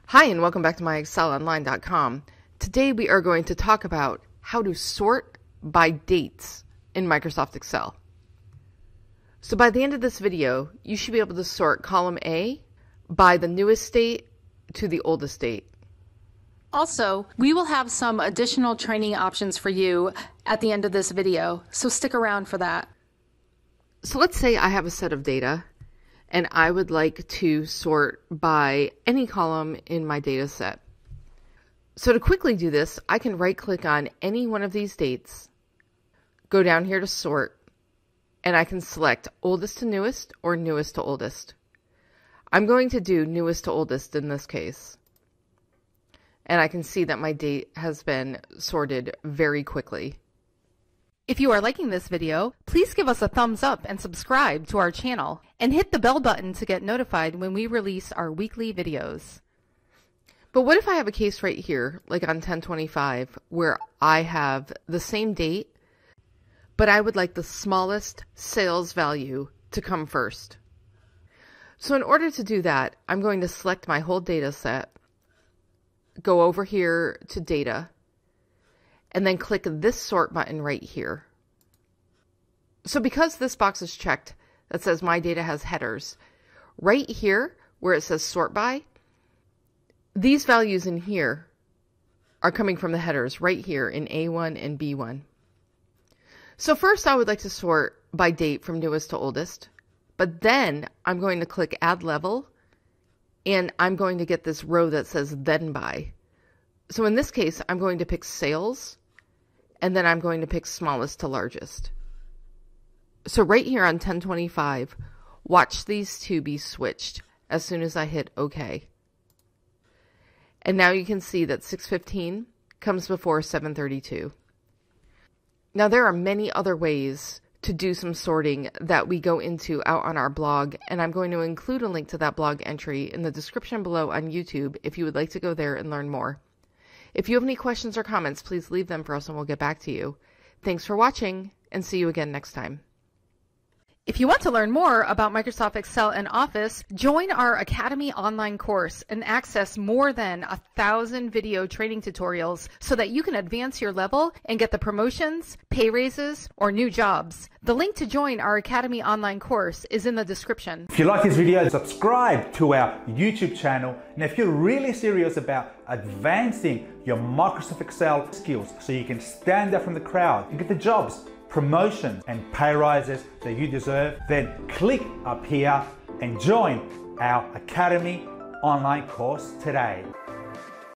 Hi, and welcome back to MyExcelOnline.com. Today we are going to talk about how to sort by dates in Microsoft Excel. So by the end of this video, you should be able to sort column A by the newest date to the oldest date. Also, we will have some additional training options for you at the end of this video, so stick around for that. So let's say I have a set of data and I would like to sort by any column in my data set. So to quickly do this, I can right-click on any one of these dates, go down here to sort, and I can select oldest to newest or newest to oldest. I'm going to do newest to oldest in this case. And I can see that my date has been sorted very quickly. If you are liking this video, please give us a thumbs up and subscribe to our channel, and hit the bell button to get notified when we release our weekly videos. But what if I have a case right here, like on 1025, where I have the same date, but I would like the smallest sales value to come first? So in order to do that, I'm going to select my whole data set, go over here to data, and then click this sort button right here. So because this box is checked that says my data has headers, right here where it says sort by, these values in here are coming from the headers right here in A1 and B1. So first I would like to sort by date from newest to oldest, but then I'm going to click add level and I'm going to get this row that says then by. So in this case, I'm going to pick sales, and then I'm going to pick smallest to largest. So right here on 1025, watch these two be switched as soon as I hit OK. And now you can see that 615 comes before 732. Now there are many other ways to do some sorting that we go into out on our blog, and I'm going to include a link to that blog entry in the description below on YouTube if you would like to go there and learn more. If you have any questions or comments, please leave them for us and we'll get back to you. Thanks for watching, and see you again next time. If you want to learn more about Microsoft Excel and Office, join our Academy online course and access more than 1,000 video training tutorials so that you can advance your level and get the promotions, pay raises, or new jobs. The link to join our Academy online course is in the description. If you like this video, subscribe to our YouTube channel. And if you're really serious about advancing your Microsoft Excel skills so you can stand out from the crowd and get the jobs, promotions and pay rises that you deserve, then click up here and join our Academy online course today.